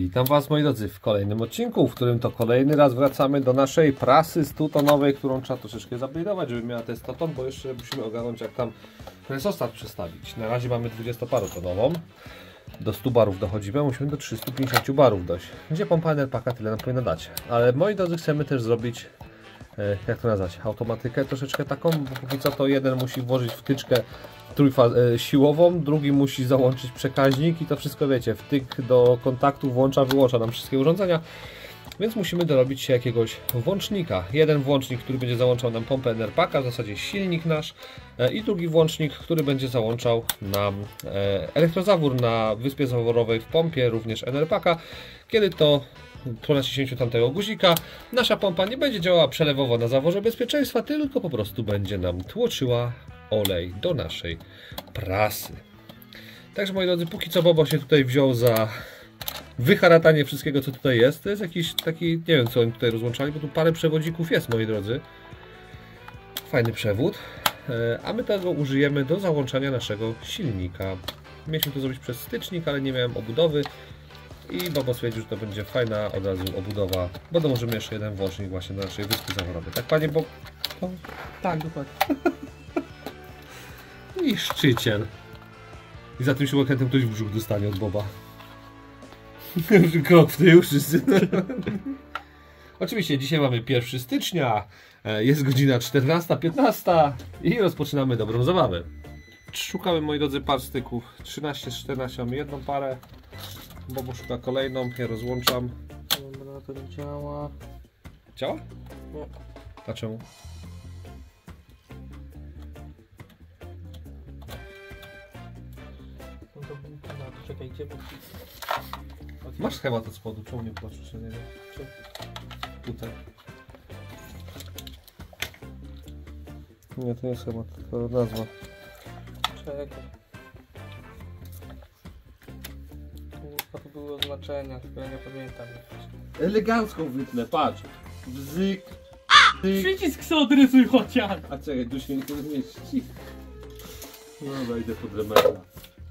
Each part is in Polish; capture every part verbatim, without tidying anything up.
Witam Was, moi drodzy, w kolejnym odcinku, w którym to kolejny raz wracamy do naszej prasy stu tonowej, którą trzeba troszeczkę zaupdate'ować, żeby miała te sto ton, bo jeszcze musimy ogarnąć, jak tam presostat przestawić. Na razie mamy dwudziestoparotonową, do stu barów dochodzimy, musimy do trzystu pięćdziesięciu barów dojść. Gdzie pompa Enerpaka tyle nam powinna dać. Ale moi drodzy, chcemy też zrobić, e, jak to nazwać, automatykę troszeczkę taką, bo póki co to jeden musi włożyć wtyczkę trójfa e, siłową, drugi musi załączyć przekaźnik i to wszystko, wiecie, wtyk do kontaktu włącza, wyłącza nam wszystkie urządzenia, więc musimy dorobić się jakiegoś włącznika. Jeden włącznik, który będzie załączał nam pompę Enerpaka, w zasadzie silnik nasz, e, i drugi włącznik, który będzie załączał nam e, elektrozawór na wyspie zaworowej w pompie, również Enerpaka. Kiedy to po naciśnięciu tamtego guzika nasza pompa nie będzie działała przelewowo na zaworze bezpieczeństwa, tylko po prostu będzie nam tłoczyła olej do naszej prasy. Także, moi drodzy, póki co Bobo się tutaj wziął za wyharatanie wszystkiego, co tutaj jest. To jest jakiś taki, nie wiem, co oni tutaj rozłączali, bo tu parę przewodzików jest, moi drodzy. Fajny przewód. A my tego użyjemy do załączania naszego silnika. Mieliśmy to zrobić przez stycznik, ale nie miałem obudowy. I Bobo stwierdził, że to będzie fajna od razu obudowa, bo dołożymy jeszcze jeden włącznik właśnie do naszej wyspy zaworowej. Tak, panie Bob? No, tak, dokładnie. Niszczyciel. I za tym śrubokrętem ktoś w brzuch dostanie od Boba. Krok w tył wszyscy. Oczywiście dzisiaj mamy pierwszego stycznia, jest godzina czternasta piętnaście i rozpoczynamy dobrą zabawę. Szukamy, moi drodzy, par styków. trzynaście z czternastu mamy jedną parę. Bobo szuka kolejną, ja rozłączam. Dobra, to nie działa. Działa? Nie. A czemu? No to no, to czekaj, gdzie był? Masz schemat od spodu, czemu nie patrzysz na niego? Czy? Tutaj. Nie, to nie schemat, to nazwa. Czekaj. To były oznaczenia, tylko ja nie pamiętam. Elegancko wytnę, patrz. Bzyk. Bzyk. Przycisk sobie odrysuj chociaż! A czekaj, tu się nie mieści. No dobra, idę pod remera.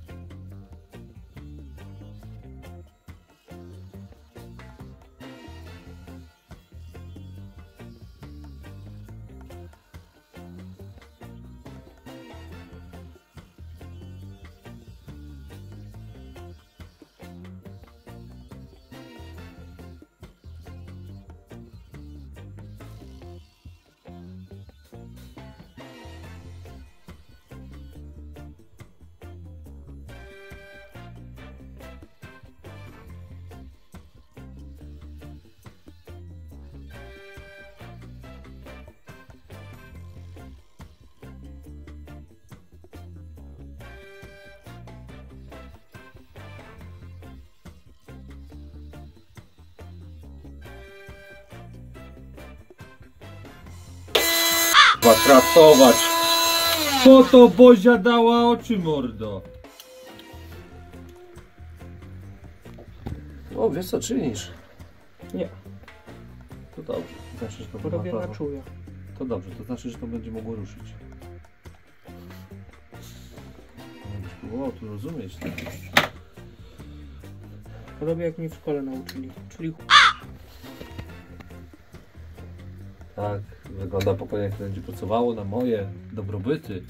Pracować. Po to Bozia dała oczy, mordo. O, wiesz co czynisz? Nie. To dobrze. To znaczy, że to Robię ma na prawo. czuja. To dobrze, to znaczy, że to będzie mogło ruszyć. O, tu rozumieć. Robię jak mnie w szkole nauczyli. Czyli Tak, wygląda pokolenie, które będzie pracowało na moje dobrobyty.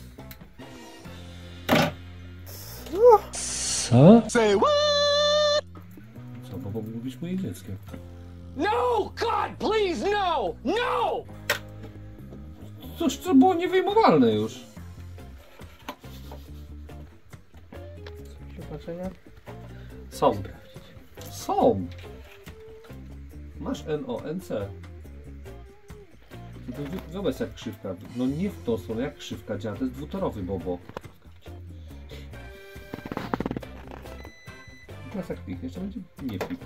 Co? Co? Say what? Co, bo mógł być moim dzieckiem. No! God, please, no! No! Coś, co było niewyjmowalne już. przeznaczenia? Są. Są. Masz N O N C. Zobacz jak krzywka. No nie w tą stronę, jak krzywka działa. To jest dwutorowy Bobo. Teraz jak pik, jeszcze będzie nie pik.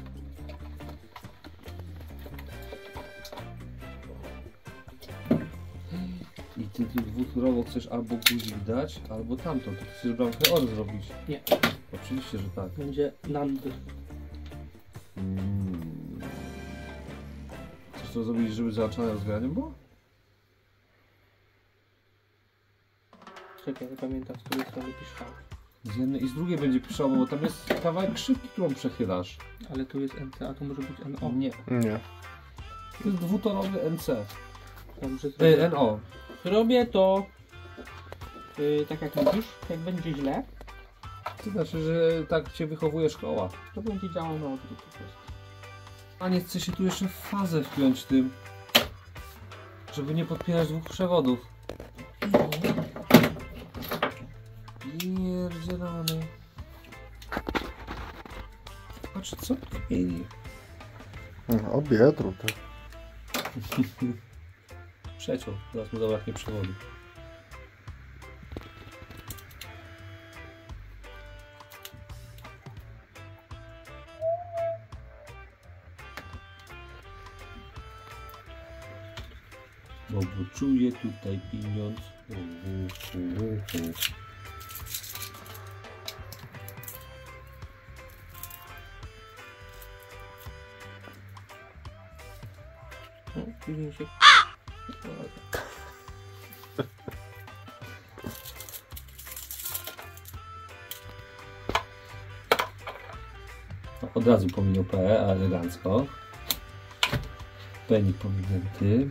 I ty tu dwutorowo chcesz albo guzik dać, albo tamtą. To chcesz bramkę or zrobić. Nie. Oczywiście, że tak. Będzie nandy. Hmm. Chcesz to zrobić, żeby załączane rozgraniem było? Czekaj, nie pamiętam, z której strony piszałem. Z jednej i z drugiej będzie piszało, bo tam jest kawałek szybki, którą przechylasz. Ale tu jest N C, a tu może być N O. Nie. Nie. To jest dwutorowy N C. Dobrze, E, N O. Robię to yy, tak jak mówisz, jak będzie źle, To znaczy, że tak cię wychowuje szkoła. to będzie działało na odwrót po prostu. A nie chce się tu jeszcze w fazę wpiąć tym, żeby nie podpinać dwóch przewodów. Pierdzielony. Patrz, co tu mieli. O, biedru, to. Przeciął, teraz mu zabraknie przewodu. No bo czuję tutaj pieniądz. U, u, u, u. No, później się... No, od razu pominął P, elegancko. Penik pominięty.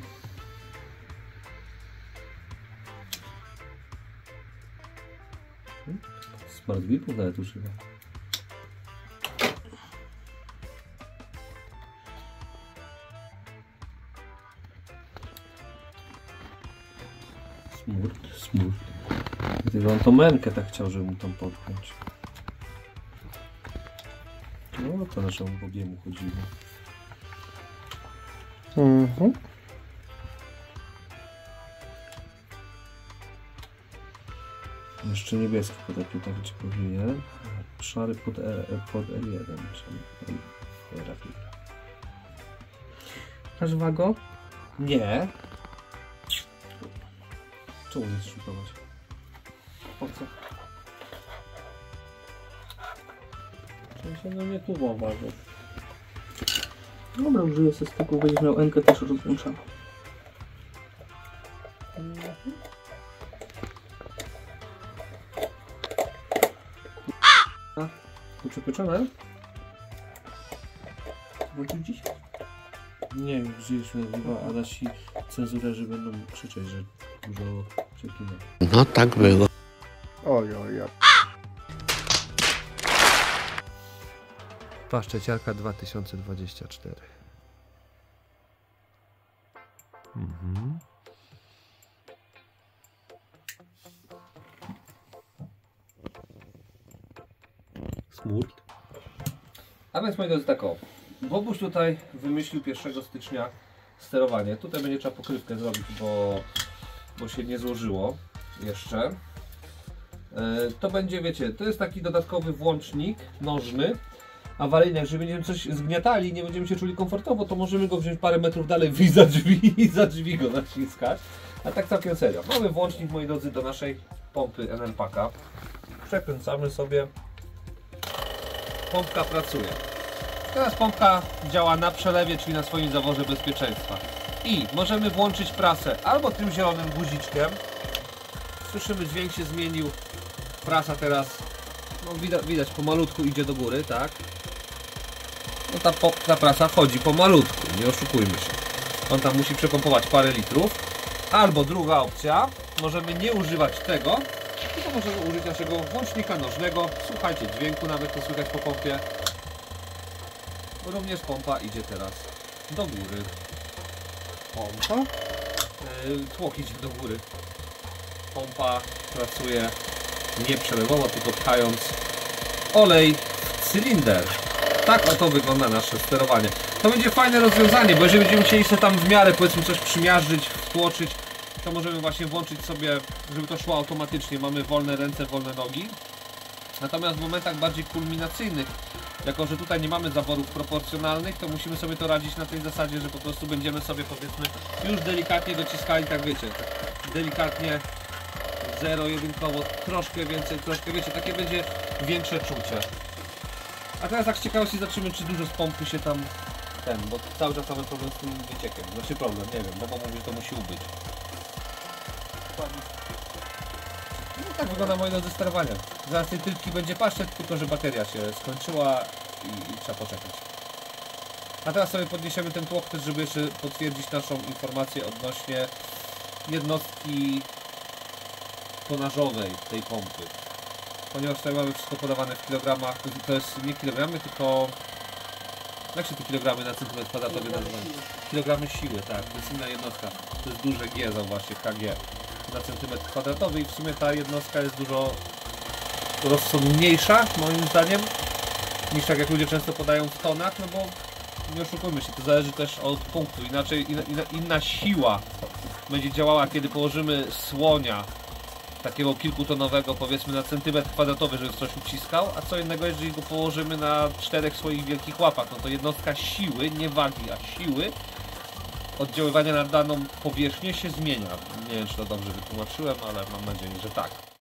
Smart gripów nawet używa. Smurt, smurt. Gdyby on tą mękę tak chciał, żeby mu tam popchnąć. No to naszemu bogiemu chodziło. Mhm. Jeszcze niebieski podapił tak, gdzie powinien. Szary pod, e, pod L jeden. Czyli cholera fibra. Masz wago? Nie. Czemu nie chcesz szukować? Po co? Czemu się na mnie tu waży? Dobra, użyję się styku, będziesz miał N K też rozłączoną. Uprzepieczone? Włączył dziś? Nie wiem, wzięliśmy chyba, a nasi cenzurerzy będą krzyczeć, że dużo przekina. No tak było. Oj, oj, ja. Paszczeciarka dwa tysiące dwadzieścia cztery. Mhm. Smurt. A więc moi drodzy, tak o. Bobuś tutaj wymyślił pierwszego stycznia sterowanie. Tutaj będzie trzeba pokrywkę zrobić, bo, bo się nie złożyło jeszcze. Yy, to będzie, wiecie, to jest taki dodatkowy włącznik nożny, awaryjny. Jak żeby nie wiem, coś zgniatali i nie będziemy się czuli komfortowo, to możemy go wziąć parę metrów dalej, wyjść za drzwi i za drzwi go naciskać. A tak całkiem serio. Mamy włącznik, moi drodzy, do naszej pompy N L Packa. Przekręcamy sobie. Pompka pracuje. Teraz pompka działa na przelewie, czyli na swoim zaworze bezpieczeństwa. I możemy włączyć prasę albo tym zielonym guziczkiem. Słyszymy, dźwięk się zmienił. Prasa teraz, no widać, widać pomalutku idzie do góry, tak? No ta, ta prasa chodzi pomalutku, nie oszukujmy się. On tam musi przepompować parę litrów. Albo druga opcja, możemy nie używać tego, tylko możemy użyć naszego włącznika nożnego. Słuchajcie dźwięku, nawet to słychać po pompie. Również pompa idzie teraz do góry. Pompa? Yy, tłok idzie do góry. Pompa pracuje nie przelewowo, tylko pchając olej w cylinder. Tak oto wygląda nasze sterowanie. To będzie fajne rozwiązanie, bo jeżeli będziemy chcieli sobie tam w miarę, powiedzmy, coś przymierzyć, wtłoczyć, to możemy właśnie włączyć sobie, żeby to szło automatycznie. Mamy wolne ręce, wolne nogi. Natomiast w momentach bardziej kulminacyjnych, jako że tutaj nie mamy zaworów proporcjonalnych, to musimy sobie to radzić na tej zasadzie, że po prostu będziemy sobie, powiedzmy, już delikatnie dociskali, tak wiecie, tak delikatnie, zero, jedynkowo, troszkę więcej, troszkę, wiecie, takie będzie większe czucie. A teraz tak z ciekawości zobaczymy, czy dużo z pompy się tam ten, bo cały czas mamy problem z tym wyciekiem. Znaczy problem, nie wiem, bo mówi, że to musi ubyć. No tak wygląda moje drodzy sterowanie. Zaraz tej tylki będzie paszczet, tylko że bateria się skończyła i, i trzeba poczekać. A teraz sobie podniesiemy ten tłok też, żeby jeszcze potwierdzić naszą informację odnośnie jednostki tonażowej tej pompy. Ponieważ tutaj mamy wszystko podawane w kilogramach, to jest nie kilogramy, tylko... Jak się te kilogramy na centymetr kwadratowy nazywają? Kilogramy siły, tak, to jest inna jednostka. To jest duże G, zauważcie, K G na centymetr kwadratowy i w sumie ta jednostka jest dużo rozsądniejsza, moim zdaniem, niż tak jak ludzie często podają w tonach, no bo nie oszukujmy się, to zależy też od punktu. Inaczej inna, inna, inna siła będzie działała, kiedy położymy słonia takiego kilkutonowego, powiedzmy na centymetr kwadratowy, żeby coś uciskał, a co innego, jeżeli go położymy na czterech swoich wielkich łapach, no to jednostka siły, nie wagi, a siły oddziaływania na daną powierzchnię się zmienia. Nie wiem, czy to dobrze wytłumaczyłem, ale mam nadzieję, że tak.